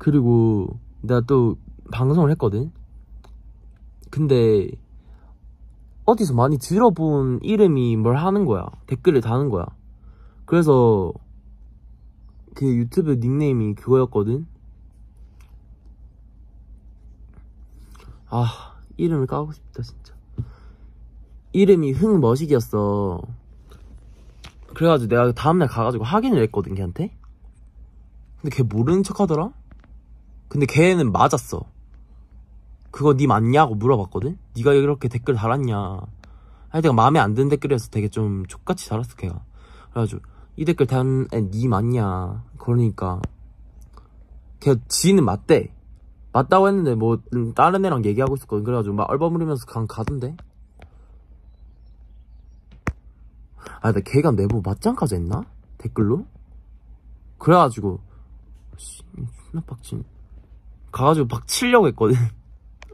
그리고 내가 또 방송을 했거든. 근데 어디서 많이 들어본 이름이 뭘 하는 거야. 댓글을 다는 거야. 그래서 그 유튜브 닉네임이 그거였거든. 아, 이름을 까고 싶다 진짜. 이름이 흥머시기였어. 그래가지고 내가 다음날 가가지고 확인을 했거든, 걔한테. 근데 걔 모르는 척 하더라? 근데 걔는 맞았어. 그거 니 맞냐고 물어봤거든? 니가 이렇게 댓글 달았냐. 할 때가 마음에 안 드는 댓글이어서 되게 좀 족같이 달았어, 걔가. 그래가지고 이 댓글 단 애 니 맞냐. 그러니까 걔 지는 맞대. 맞다고 했는데 뭐 다른 애랑 얘기하고 있었거든. 그래가지고 막 얼버무리면서 가던데. 아, 근데 걔가 내보고 맞짱까지 했나? 댓글로? 그래가지고 존나 빡친. 가가지고 막 치려고 했거든.